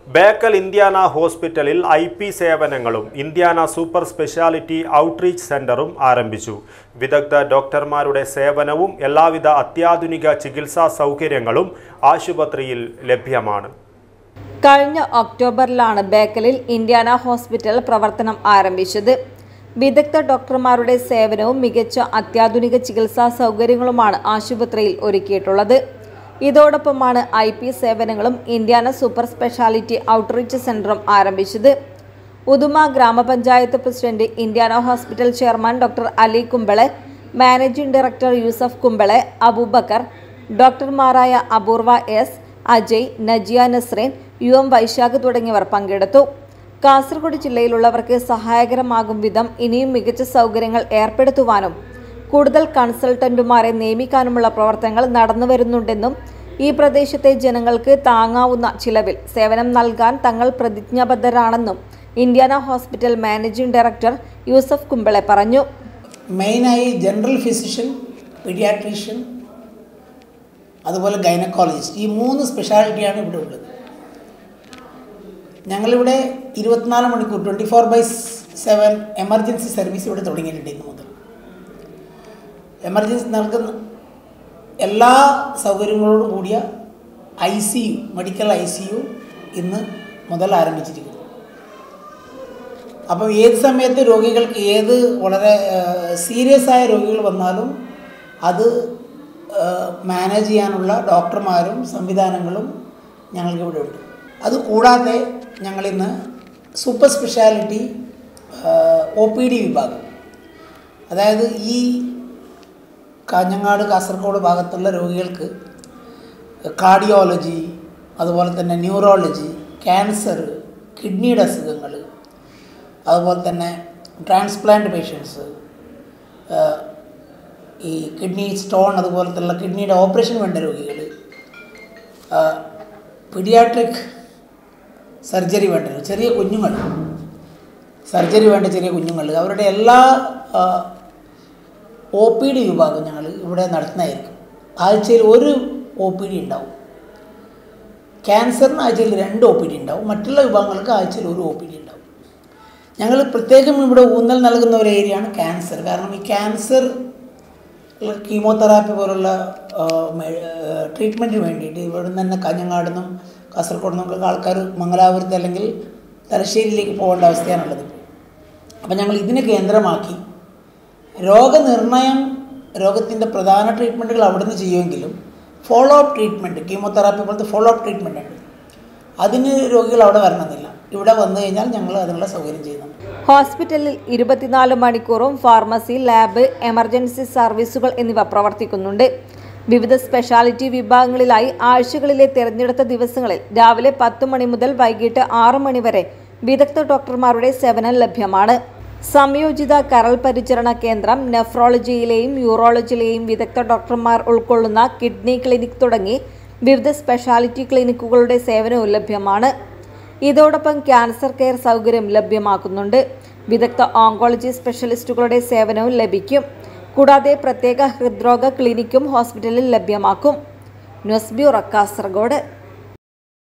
Bekal Indiana ഹോസ്പിറ്റലിൽ IP സേവനങ്ങളും Indiana super speciality outreach സെന്ററും ആരംഭിച്ചു. വിദഗ്ധ ഡോക്ടർമാരുടെ സേവനവും എല്ലാവിധ അത്യാധുനിക ചികിത്സാ സൗകര്യങ്ങളും ആശുപത്രിയിൽ ലഭ്യമാണ്. കഴിഞ്ഞ ഒക്ടോബറിലാണ് ബേക്കലിൽ ഇന്ത്യാന ഹോസ്പിറ്റൽ പ്രവർത്തനം ആരംഭിച്ചത്. വിദഗ്ധ ഡോക്ടർമാരുടെ സേവനവും മികച്ച അത്യാധുനിക ചികിത്സാ സൗകര്യങ്ങളുമാണ് ആശുപത്രിയിൽ ഒരുക്കിയിട്ടുള്ളത്. ഇതോടൊപ്പമാണ് IP സേവനങ്ങളും ഇന്ത്യാന സൂപ്പർ സ്പെഷ്യാലിറ്റി ഔട്ട്റീച്ച് സെന്ററും ആരംഭിച്ചത്. Uduma grama panchayat president, Indiana hospital chairman doctor Ali Kumble, managing director Yusuf Kumble, Abubakar, ഡോക്ടർമാരായ അപൂർവ S, അജയ്, നജിയ നസ്രീൻ, UM വൈശാഖ് തുടങ്ങിയവർ പങ്കെടുത്തു. കാസർഗോഡ് ജില്ലയിലുള്ളവർക്ക് സഹായകരമാകും വിധം ഇനിയും മികച്ച സൗകര്യങ്ങൾ ഏർപ്പെടുത്തുവാനും കൂടുതൽ കൺസൾട്ടന്റുമാരെ നിയമിക്കാനുമുള്ള പ്രവർത്തനങ്ങൾ നടന്നുവരുന്നുണ്ടെന്നും ഈ പ്രദേശത്തെ ജനങ്ങൾക്ക് താങ്ങാവുന്ന ചിലവിൽ സേവനം നൽകാൻ തങ്ങൾ പ്രതിജ്ഞാബദ്ധരാണെന്നും Indiana hospital managing director Yusuf Kumble പറഞ്ഞു. മെയിനായി ജനറൽ ഫിസിഷ്യൻ, പീഡിയാട്രീഷ്യൻ, അതുപോലെ ഗൈനക്കോളജിസ്റ്റ്, ഈ 3 സ്പെഷ്യാലിറ്റിയാണ് ഇവിടെ ഉള്ളത്. ഞങ്ങളിവിടെ 24 മണിക്കൂർ 24/7 എമർജൻസി സർവീസ് ഇവിടെ തുടങ്ങിയിട്ടുണ്ട്. ഇന്ന് മുതൽ എമർജൻസി നൽകുന്ന എല്ലാ സൗകര്യങ്ങളോടും കൂടിയ ICU, മെഡിക്കൽ ICU ഇന്ന് മുതൽ ആരംഭിച്ചിരിക്കുന്നു. അപ്പോൾ ഏത് സമയത്ത് രോഗികൾക്ക് വളരെ സീരിയസ് ആയ രോഗികൾ വന്നാലും അത് മാനേജ് ചെയ്യാനുള്ള ഡോക്ടർമാരും സംവിധാനങ്ങളും ഞങ്ങൾക്കിവിടെ ഉണ്ട്. അതുകൂടാതെ ഞങ്ങളിന്ന് സൂപ്പർ സ്പെഷ്യാലിറ്റി OPD വിഭാഗം, അതായത് ഈ കാഞ്ഞങ്ങാട്, കാസർഗോഡ് ഭാഗത്തുള്ള രോഗികൾക്ക് കാർഡിയോളജി, അതുപോലെ തന്നെ ന്യൂറോളജി, ക്യാൻസർ, കിഡ്നിയുടെ അസുഖങ്ങൾ, അതുപോലെ തന്നെ ട്രാൻസ്പ്ലാന്റ് പേഷ്യൻസ്, ഈ കിഡ്നി സ്റ്റോൺ, അതുപോലത്തുള്ള കിഡ്നിയുടെ ഓപ്പറേഷൻ വേണ്ട രോഗികൾ, പീഡിയാട്രിക് സർജറി വേണ്ട ചെറിയ കുഞ്ഞുങ്ങൾ, സർജറി വേണ്ട ചെറിയ കുഞ്ഞുങ്ങൾ, അവരുടെ എല്ലാ OPD വിഭാഗം ഞങ്ങൾ ഇവിടെ നടത്തുന്നതായിരിക്കും. ആഴ്ചയിൽ 1 OPD ഉണ്ടാവും. ക്യാൻസറിന് ആഴ്ചയിൽ 2 OPD ഉണ്ടാവും. മറ്റുള്ള വിഭാഗങ്ങൾക്ക് ആഴ്ചയിൽ 1 OPD ഉണ്ടാവും. ഞങ്ങൾ പ്രത്യേകം ഇവിടെ ഊന്നൽ നൽകുന്ന ഒരു ഏരിയയാണ് ക്യാൻസർ. കാരണം ഈ ക്യാൻസർ കീമോതെറാപ്പി പോലുള്ള ട്രീറ്റ്മെൻറ്റിന് വേണ്ടിയിട്ട് ഇവിടെ നിന്ന് തന്നെ കാഞ്ഞങ്ങാട് നിന്നും കാസർഗോഡ് നിന്നൊക്കെ ആൾക്കാർ മംഗലാപുരത്ത് അല്ലെങ്കിൽ തലശ്ശേരിയിലേക്ക് പോകേണ്ട അവസ്ഥയാണുള്ളത്. അപ്പം ഞങ്ങൾ ഇതിനെ കേന്ദ്രമാക്കി രോഗനിർണയം, രോഗത്തിൻ്റെ പ്രധാന ട്രീറ്റ്മെൻറ്റുകൾ അവിടെ നിന്ന് ചെയ്യുമെങ്കിലും ഫോളോ അപ്പ് ട്രീറ്റ്മെൻറ്റ്, കീമോതെറാപ്പി പോലത്തെ ഫോളോ അപ്പ് ട്രീറ്റ്മെൻറ്റ് ഉണ്ട്. അതിന് രോഗികൾ അവിടെ വരണമെന്നില്ല. ഇവിടെ വന്നു കഴിഞ്ഞാൽ ഞങ്ങൾ അതിനുള്ള സൗകര്യം ചെയ്യുന്നുണ്ട്. ഹോസ്പിറ്റലിൽ 24 മണിക്കൂറും ഫാർമസി, ലാബ്, എമർജൻസി സർവീസുകൾ എന്നിവ പ്രവർത്തിക്കുന്നുണ്ട്. വിവിധ സ്പെഷ്യാലിറ്റി വിഭാഗങ്ങളിലായി ആഴ്ചകളിലെ തിരഞ്ഞെടുത്ത ദിവസങ്ങളിൽ രാവിലെ 10 മണി മുതൽ വൈകിട്ട് 6 മണി വരെ വിദഗ്ധ ഡോക്ടർമാരുടെ സേവനം ലഭ്യമാണ്. സംയോജിത കരൾ പരിചരണ കേന്ദ്രം, നെഫ്രോളജിയിലെയും യൂറോളജിയിലെയും വിദഗ്ധ ഡോക്ടർമാർ ഉൾക്കൊള്ളുന്ന കിഡ്നി ക്ലിനിക് തുടങ്ങി വിവിധ സ്പെഷ്യാലിറ്റി ക്ലിനിക്കുകളുടെ സേവനവും ലഭ്യമാണ്. ഇതോടൊപ്പം ക്യാൻസർ കെയർ സൗകര്യം ലഭ്യമാക്കുന്നുണ്ട്. വിദഗ്ധ ഓങ്കോളജി സ്പെഷ്യലിസ്റ്റുകളുടെ സേവനവും ലഭിക്കും. കൂടാതെ പ്രത്യേക ഹൃദ്രോഗ ക്ലിനിക്കും ഹോസ്പിറ്റലിൽ ലഭ്യമാക്കും. News bureau, Kasaragod.